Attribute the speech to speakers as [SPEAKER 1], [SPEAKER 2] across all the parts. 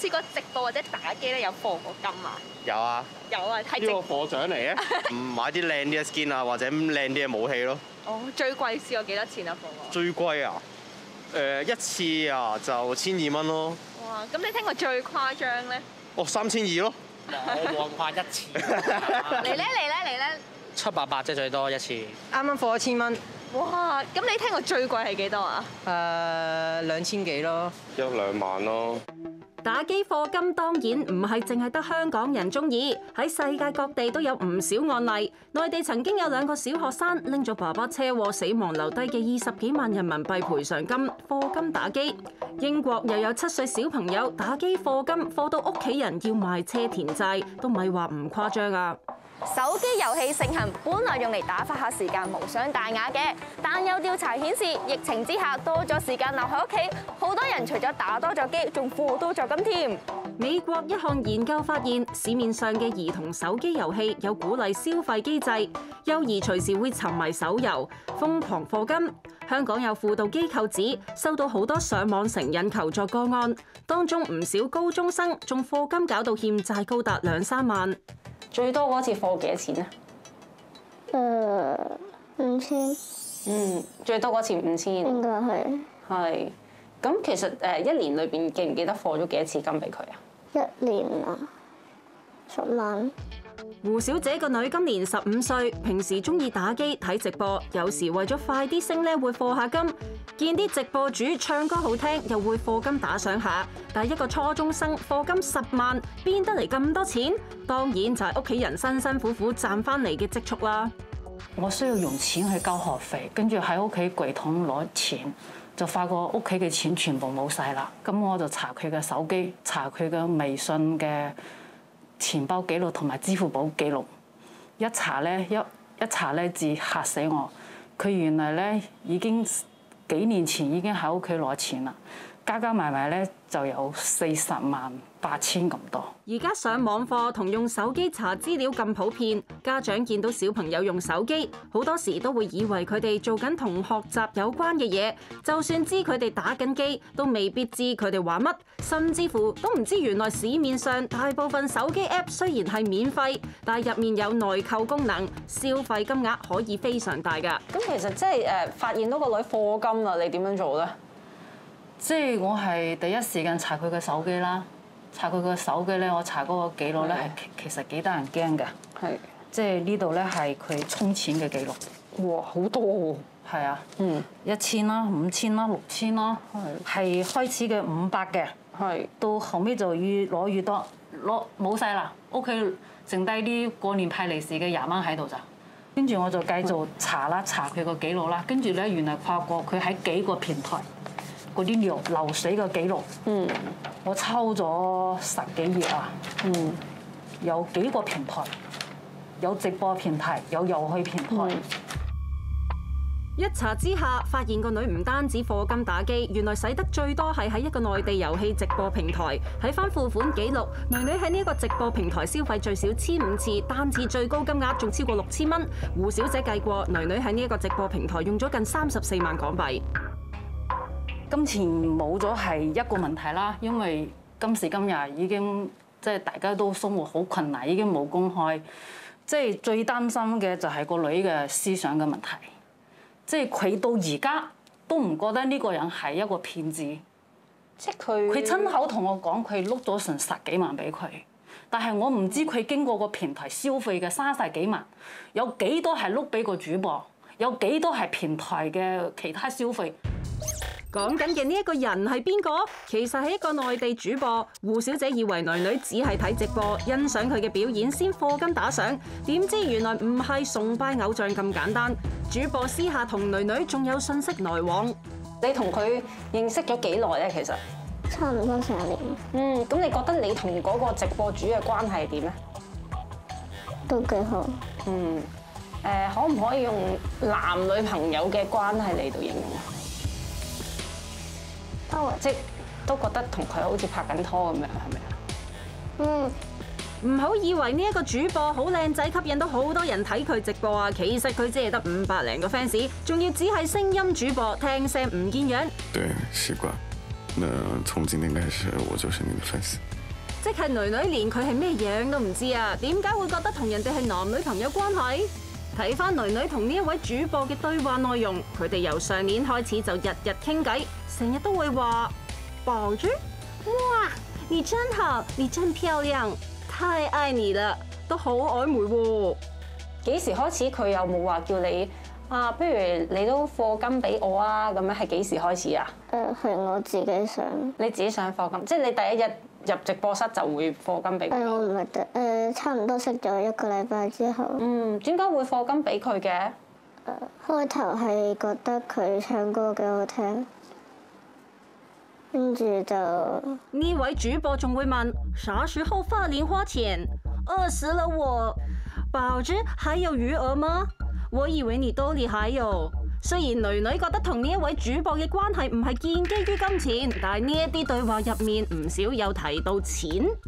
[SPEAKER 1] 試過直播或者打機咧有課過金啊？
[SPEAKER 2] 有啊，
[SPEAKER 1] 有啊，係
[SPEAKER 2] 呢個課獎嚟嘅，買啲靚啲嘅 skin 啊，或者靚啲嘅武器咯。
[SPEAKER 1] 哦，最貴試過幾多錢啊？課過？
[SPEAKER 2] 最貴啊？一次啊就1200蚊咯。
[SPEAKER 1] 哇！咁你聽過最誇張咧？
[SPEAKER 2] 哦，3200咯。
[SPEAKER 3] 冇咁快一次。
[SPEAKER 1] 嚟咧嚟咧嚟咧
[SPEAKER 3] ！700-800啫最多一次。
[SPEAKER 4] 啱啱課1000蚊。
[SPEAKER 1] 哇！咁你聽過最貴係幾多啊
[SPEAKER 4] ？2000幾咯。
[SPEAKER 2] 1-2萬咯。
[SPEAKER 5] 打機課金當然唔係淨係得香港人中意，喺世界各地都有唔少案例。內地曾經有2個小學生拎咗爸爸車禍死亡留低嘅20幾萬人民幣賠償金課金打機。英國又有7歲小朋友打機課金課到屋企人要賣車填債，都咪話唔誇張啊！
[SPEAKER 6] 手機遊戲盛行，本來用嚟打發下時間無傷大雅嘅，但有調查顯示，疫情之下多咗時間留喺屋企，好多人除咗打多咗機，仲課多咗金添。
[SPEAKER 5] 美國一項研究發現，市面上嘅兒童手機遊戲有鼓勵消費機制，幼兒隨時會沉迷手遊，瘋狂課金。香港有輔導機構指收到好多上網成癮求助個案，當中唔少高中生仲課金搞到欠債高達2-3萬。
[SPEAKER 7] 最多嗰次課幾多錢啊
[SPEAKER 6] ？5000。
[SPEAKER 7] 最多嗰次5000。
[SPEAKER 6] 應該係。
[SPEAKER 7] 係。咁其實1年裏邊記唔記得課咗幾多次金俾佢啊
[SPEAKER 6] ？1年啊，10萬。
[SPEAKER 5] 胡小姐個女今年15歲，平時中意打機睇直播，有時為咗快啲升呢會課下金。見啲直播主唱歌好聽，又會課金打賞下。但係一個初中生課金10萬，邊得嚟咁多錢？當然就係屋企人辛辛苦苦賺翻嚟嘅積蓄啦。
[SPEAKER 8] 我需要用錢去交學費，跟住喺屋企櫃桶攞錢，就發覺屋企嘅錢全部冇晒啦。咁我就查佢嘅手機，查佢嘅微信嘅錢包記錄同埋支付寶記錄，一查咧至嚇死我！佢原來咧已經幾年前已經喺屋企攞錢啦，加加埋埋咧就有408000咁多。
[SPEAKER 5] 而家上網課同用手機查資料咁普遍，家長見到小朋友用手機，好多時都會以為佢哋做緊同學習有關嘅嘢，就算知佢哋打緊機，都未必知佢哋玩乜，甚至乎都唔知原來市面上大部分手機 App 雖然係免費，但係入面有內購功能，消費金額可以非常大㗎。
[SPEAKER 7] 咁其實即係發現到個女課金啦，你點樣做咧？
[SPEAKER 8] 即係我係第一時間查佢嘅手機啦。查佢個手機咧，我查嗰個記錄咧，其實幾得人驚㗎。
[SPEAKER 7] 係，
[SPEAKER 8] 即係呢度咧係佢充錢嘅記錄。
[SPEAKER 7] 哇，好多喎！
[SPEAKER 8] 係啊，1000啦、5000啦、6000啦，係開始嘅500嘅，
[SPEAKER 7] 係
[SPEAKER 8] 到後尾就越攞越多，攞冇晒啦，屋企剩低啲過年派利是嘅20蚊喺度咋。跟住我就繼續查啦，查佢個記錄啦，跟住咧原來發覺佢喺幾個平台嗰啲流水嘅記錄。我抽咗10幾頁啊，有幾個平台，有直播平台，有遊戲平台。
[SPEAKER 5] 一查之下，發現個女唔單止課金打機，原來使得最多係喺一個內地遊戲直播平台。睇翻付款記錄，女女喺呢一個直播平台消費最少1500次，單次最高金額仲超過6000蚊。胡小姐計過，女女喺呢一個直播平台用咗近34萬港幣。
[SPEAKER 8] 金錢冇咗係一個問題啦，因為今時今日已經即係大家都生活好困難，已經冇公開。即係最擔心嘅就係個女嘅思想嘅問題，即係佢到而家都唔覺得呢個人係一個騙子。
[SPEAKER 7] 即係佢
[SPEAKER 8] 親口同我講，佢碌咗成10幾萬俾佢，但係我唔知佢經過個平台消費嘅30幾萬，有幾多係碌俾個主播，有幾多係平台嘅其他消費。
[SPEAKER 5] 講緊嘅呢一個人係邊個？其實係一個內地主播。胡小姐以為女女只係睇直播，欣賞佢嘅表演先課金打賞，點知原來唔係崇拜偶像咁簡單。主播私下同女女仲有信息來往。
[SPEAKER 7] 你同佢認識咗幾耐咧？其實
[SPEAKER 6] 差唔多成年。
[SPEAKER 7] 咁你覺得你同嗰個直播主嘅關係點咧？
[SPEAKER 6] 都幾好。
[SPEAKER 7] 可唔可以用男女朋友嘅關係嚟到形容啊？即都覺得同佢好似拍緊拖咁樣，係咪啊？
[SPEAKER 5] 唔好以為呢一個主播好靚仔，吸引到好多人睇佢直播啊！其實佢只係得500零個 fans，仲要只係聲音主播，聽聲唔見樣。
[SPEAKER 9] 對，習慣。 那從今天開始，我就是你的粉絲。
[SPEAKER 5] 即係女女連佢係咩樣都唔知啊，點解會覺得同人哋係男女朋友關係？睇翻女女同呢一位主播嘅對話內容，佢哋由上年開始就日日傾偈，成日都會話寶珠，哇，你真好，你真漂亮，太愛你啦，都好曖昧喎。
[SPEAKER 7] 幾時開始佢有冇話叫你啊？不如你都課金俾我啊？咁樣係幾時開始啊？
[SPEAKER 10] 係我自己想。
[SPEAKER 7] 你自己想課金，即係你第一日入直播室就會課金俾佢？
[SPEAKER 10] 我唔係差唔多識咗1個禮拜之後。
[SPEAKER 7] 點解會課金俾佢嘅？
[SPEAKER 10] 開頭係覺得佢唱歌幾好聽，跟住就
[SPEAKER 5] 呢位主播仲會問：啥時候發零花錢？餓死了我！寶珠，還有餘額嗎？我以為你兜裡還有。雖然女女覺得同呢一位主播嘅關係唔係建基於金錢，但係呢一啲對話入面唔少有提到錢。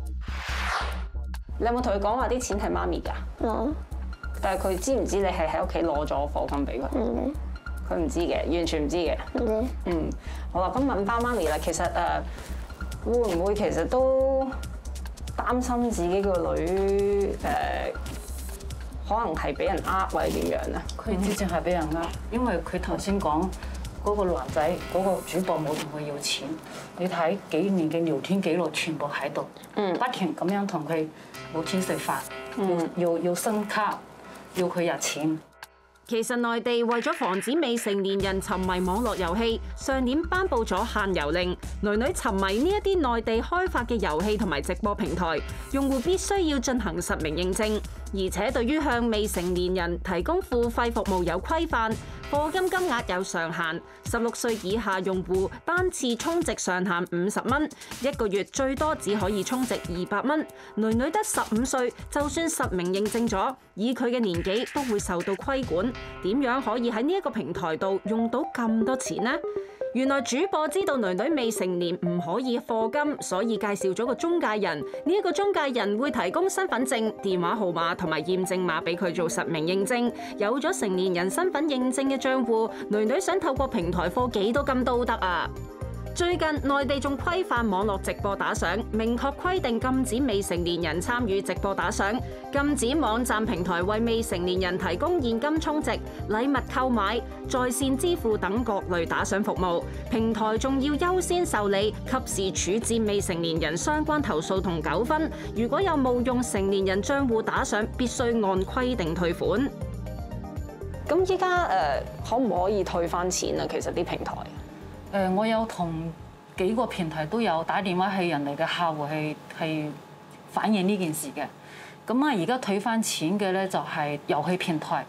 [SPEAKER 7] 你有冇同佢講話啲錢係媽咪㗎？
[SPEAKER 10] 攞。
[SPEAKER 7] 但係佢知唔知你係喺屋企攞咗課金俾佢？佢唔知嘅，完全唔知嘅。好啦，咁問翻媽咪啦。其實會唔會其實都擔心自己個女可能係俾人呃或者點樣咧？
[SPEAKER 8] 佢之前係俾人呃，因為佢頭先講嗰個男仔嗰個主播冇同佢要錢，你睇幾年嘅聊天記錄全部喺度，不停咁樣同佢冇錢食飯，要新卡，要佢入錢。
[SPEAKER 5] 其實內地為咗防止未成年人沉迷網絡遊戲，上年頒布咗限遊令。女女沉迷呢一啲內地開發嘅遊戲同埋直播平台，用戶必須要進行實名認證，而且對於向未成年人提供付費服務有規範，課金金額有上限。16歲以下用戶單次充值上限50蚊，一個月最多只可以充值200蚊。女女得15歲，就算實名認證咗，以佢嘅年紀都會受到規管。點樣可以喺呢一個平台度用到咁多錢呢？原來主播知道女女未成年唔可以課金，所以介紹咗個中介人。呢一個中介人會提供身份證、電話號碼同埋驗證碼俾佢做實名認證。有咗成年人身份認證嘅賬戶，女女想透過平台課幾多金都得啊！最近內地仲規範網絡直播打賞，明確規定禁止未成年人參與直播打賞，禁止網站平台為未成年人提供現金充值、禮物購買、在線支付等各類打賞服務。平台仲要優先受理，及時處置未成年人相關投訴同糾紛。如果有冒用成年人賬戶打賞，必須按規定退款。
[SPEAKER 7] 咁依家可唔可以退翻錢啊？其實啲平台。
[SPEAKER 8] 我有同幾個平台都有打電話去人哋嘅客戶係反映呢件事嘅。咁啊，而家退翻錢嘅咧就係遊戲平台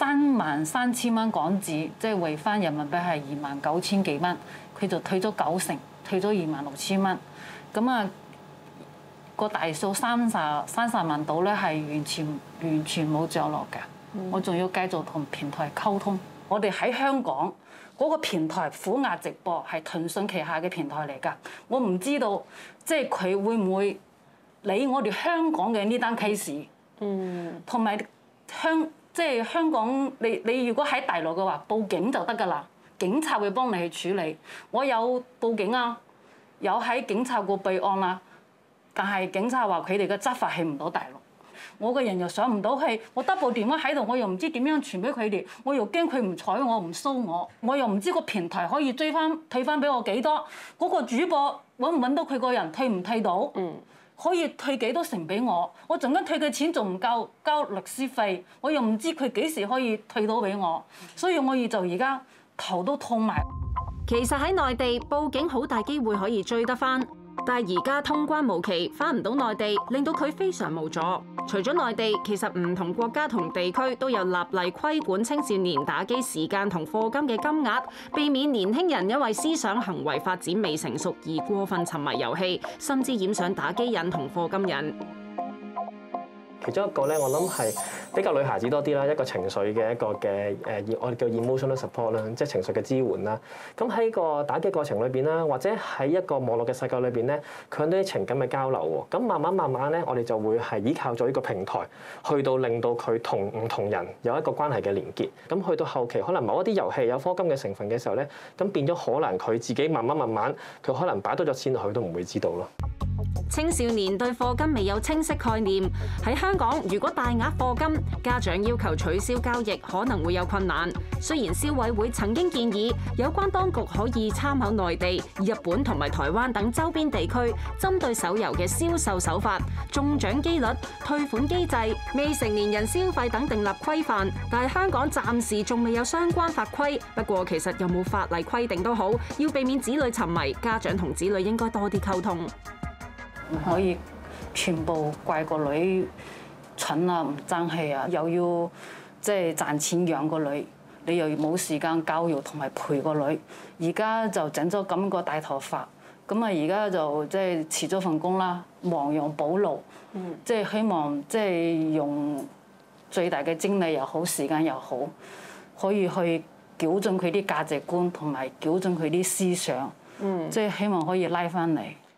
[SPEAKER 8] 33000蚊港紙，即係匯翻人民幣係29000幾蚊，佢就退咗90%，退咗26000蚊。咁啊，個大數30萬到咧係完全冇着落嘅。我仲要繼續同平台溝通。我哋喺香港。嗰個平台虎牙直播係騰訊旗下嘅平台嚟㗎，我唔知道即係佢會唔會理我哋香港嘅呢單 case，同埋即係香港你如果喺大陸嘅話，報警就得㗎啦，警察會幫你去處理。我有報警啊，有喺警察局備案啦，但係警察話佢哋嘅執法去唔到大陸。我個人又上唔到去，我得部電話喺度，我又唔知點樣傳俾佢哋，我又驚佢唔睬我，唔騷我，我又唔知個平台可以退翻俾我幾多，嗰個主播揾唔揾到佢個人，退唔退到？可以退幾多成俾我？我陣間退嘅錢仲唔夠交律師費，我又唔知佢幾時可以退到俾我，所以我就而家頭都痛埋。
[SPEAKER 5] 其實喺內地報警好大機會可以追得翻。但係而家通關無期，翻唔到內地，令到佢非常無助。除咗內地，其實唔同國家同地區都有立例規管青少年打機時間同課金嘅金額，避免年輕人因為思想行為發展未成熟而過分沉迷遊戲，甚至染上打機癮同課金癮。
[SPEAKER 11] 其中一個咧，我諗係比較女孩子多啲啦，一個情緒嘅一個嘅我哋叫 emotional support 啦，即係情緒嘅支援啦。咁喺個打機過程裏邊啦，或者喺一個網絡嘅世界裏邊咧，佢有啲情感嘅交流喎。咁慢慢咧，我哋就會係依靠咗呢個平台，去到令到佢同唔同人有一個關係嘅連結。咁去到後期，可能某一啲遊戲有課金嘅成分嘅時候咧，咁變咗可能佢自己慢慢，佢可能擺多咗錢落去都唔會知道咯。
[SPEAKER 5] 青少年對課金未有清晰概念，喺香港如果大額課金，家長要求取消交易可能會有困難。雖然消委會曾經建議有關當局可以參考內地、日本同埋台灣等周邊地區針對手遊嘅銷售手法、中獎機率、退款機制、未成年人消費等訂立規範，但係香港暫時仲未有相關法規。不過其實有冇法例規定都好，要避免子女沉迷，家長同子女應該多啲溝通。
[SPEAKER 8] 唔可以全部怪個女蠢啊，唔爭氣啊，又要即係賺錢養個女，你又冇時間教育同埋陪個女。而家就整咗咁個大頭髮，咁啊而家就即係辭咗份工啦，亡羊補牢，即係希望即係用最大嘅精力又好，時間又好，可以去矯正佢啲價值觀同埋矯正佢啲思想，即係希望可以拉翻嚟。